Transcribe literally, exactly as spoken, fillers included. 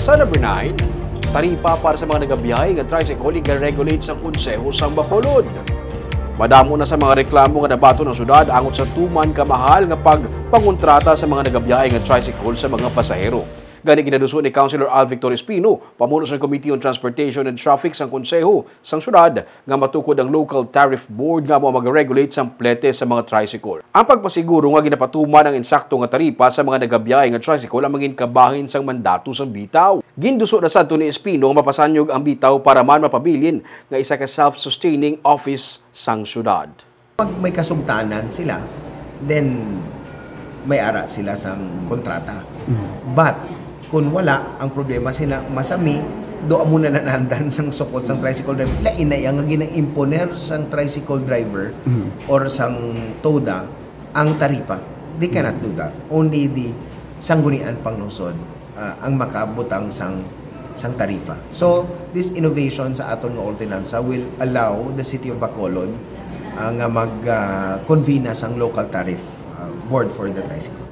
Sa number nine, taripa para sa mga nagabiyahe nga tricycle i-regulate sa Konseho sang Bacolod. Madamo na sa mga reklamo nga nabato ng syudad angot sa tuman kamahal nga pagpangontrata sa mga nagabiyahe nga tricycle sa mga pasahero. Gani ginaduso ni Councilor Al Victor Espino, pamuno sa Committee on Transportation and Traffic sang Konseho sang syudad nga matukod ang Local Tariff Board nga mo mag-regulate sang plete sa mga tricycle. Ang pagpasiguro nga ginapatuman ang insakto nga taripa sa mga nagabiyahe nga tricycle ang maging kabahin sang mandato sang bitaw. Ginduso na sadto ni Espino nga mapasanyog ang bitaw para man mapabilin nga isa ka self-sustaining office sang syudad. Pag may kasugtanan sila, then may ara sila sang kontrata. But kung wala, ang problema sila masami, doon muna nanandan sang sukot sang tricycle driver. Lain na yung gina-imponer sang tricycle driver mm. or sang toda ang taripa. They cannot do that. Only the sanggunian panglungsod uh, ang makabutang sang sang tarifa. So, this innovation sa aton nga ordinansa will allow the City of Bacolod uh, nga mag-convene uh, sang local tariff uh, board for the tricycle.